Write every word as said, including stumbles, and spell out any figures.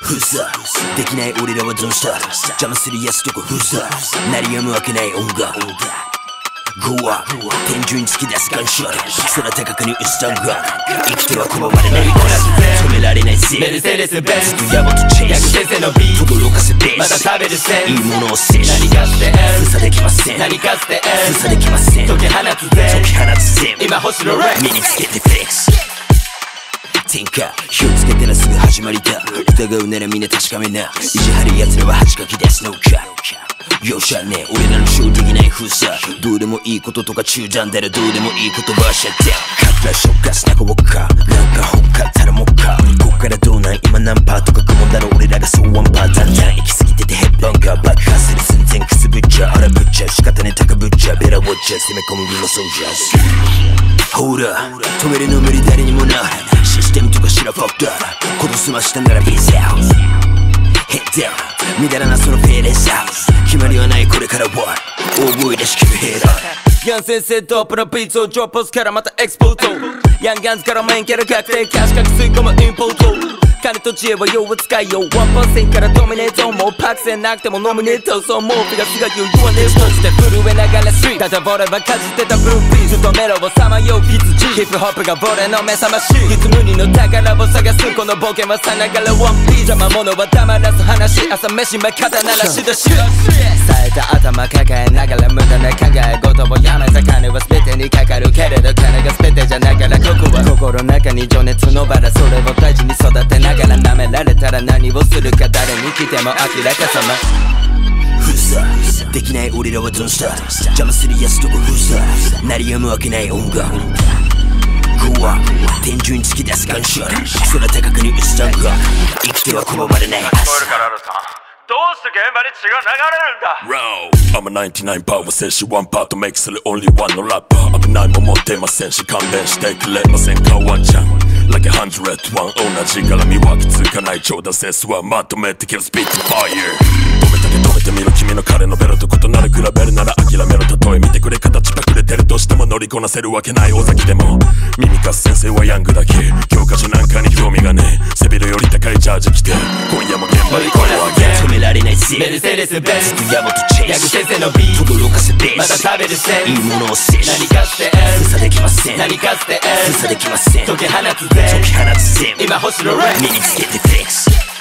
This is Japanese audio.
封鎖できない俺らはどうした邪魔するやつとこ封鎖鳴りやむわけない音楽ゴア天井に突き出すガンショット空高くに打つ弾が生きては拒まれない止められないぜメルセデスベンツずっと野暮とチェイス先生のビート驚かせベースまた食べるセンスいいものを制し何かして封鎖できません何かして封鎖できません解き放つぜ解き放つぜ今星のレッ身につけてフィックス天下火をつけたらすぐ始まりだ疑うならみんな確かめな意地張る奴らは恥かき出すのか容赦ねえ俺らのショーできない封鎖どうでもいいこととか中断だらどうでもいい言葉しちゃってカッラショッカスナコボッカなんかほっかたらもっかこっからどうなん今何パーとか雲だろ俺らがそうワンパーだんだん行き過ぎててヘッドバンが爆発する寸前くすぶっちゃあらぶっちゃ仕方ね高ぶっちゃベラウォッチャー攻め込むウィンのソルジャーズほら止めるの無理誰にもなシステムとかしらファックだことすましたならピースアウトヘッダウンみだらなそのフェーレスアウト決まりはないこれからは大声出し切るヘイダーヤン先生トップのビーツをドロップスからまたエクスポートヤンガンズからメインキャラ確定キャッシュか吸い込むインポート金と知恵はよう使いよ ワンパーセント からドミネートもうパクセンなくてもノミネートそうもうフィガスが言う言わねえとして震えながらストリートただボレはかじってたブルーピースずっとメロをさまよう羊ヒップホップがボレの目覚ましいいつ無二の宝を探すこの冒険はさながらワンピース邪魔者は黙らす話朝飯前肩鳴らしだし冴えた頭抱えながら無駄な考え事をやめた金は全てにかかるけれど金が全てじゃながらここは心の中に情熱のバラそれを大事に育てながら舐められたら何をするか誰に来ても明らかさま封鎖できない俺らはどうした邪魔するやつとこ封鎖鳴りやむわけない音楽ゴア天井に突き出すガンショット空高くに打つ弾が生きては拒まれないどうして現場に血が流れるんだ I'm a ナインティナインパー選手ワンパートメイクする only one のラッパー危ないも持ってませんし勘弁してくれませんかワンちゃん Like a hundred one 同じから見分けつかない超ダセスはまとめて Kill Spit Fire 止めたけ止めてみろ君の彼のベロと異なる比べるなら諦めろ例え見てくれ形隠れてるとしても乗りこなせるわけない尾崎でも耳かす先生はヤングだけ教科書なんかに興味がねえ背広より高いジャージ着て今夜も現場に声を上げ止められないぜメルセデスベンツずっと野暮とチェイス先生のビート驚かせベースまた食べるセンスいいものを制し何かして封鎖できません何かして封鎖できません解き放つぜ解き放つぜ今星のレッ身につけてフィックス